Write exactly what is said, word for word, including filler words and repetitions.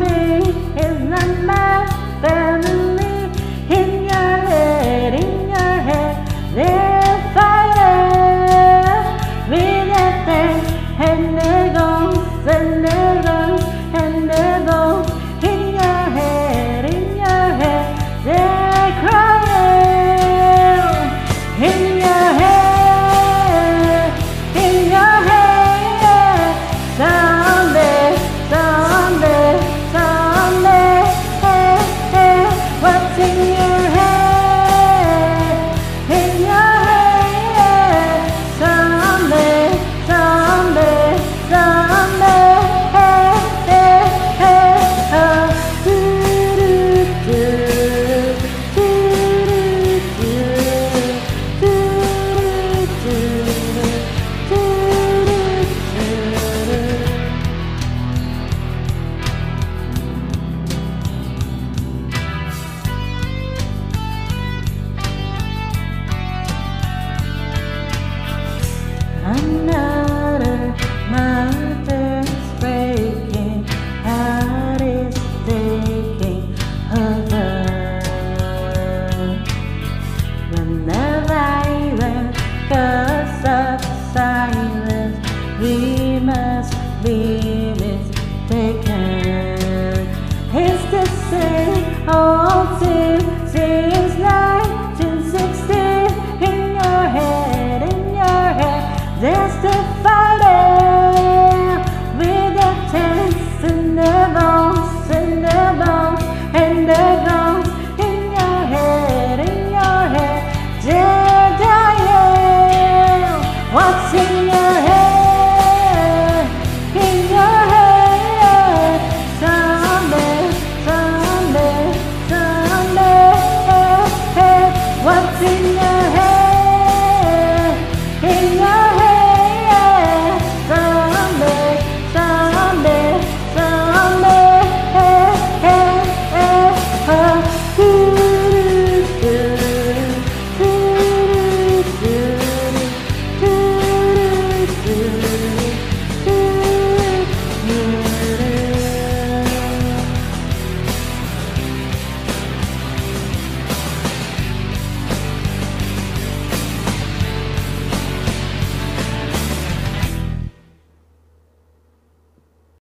me is not my family. In your head, in your head, they're fighting with that thing, and they're gone, and they're gone, and they're gone. In your head, in your head, they're crying. In your head, in your head, someday, someday, someday, hey, hey, what's in your head, in your head, someday, someday, someday, hey, hey, hey, oh, do, do, do, do, do, do, do, do, do, another mother's breaking, heart is taking over. Whenever I went, cause of silence, we must be mistaken. It's the same old thing.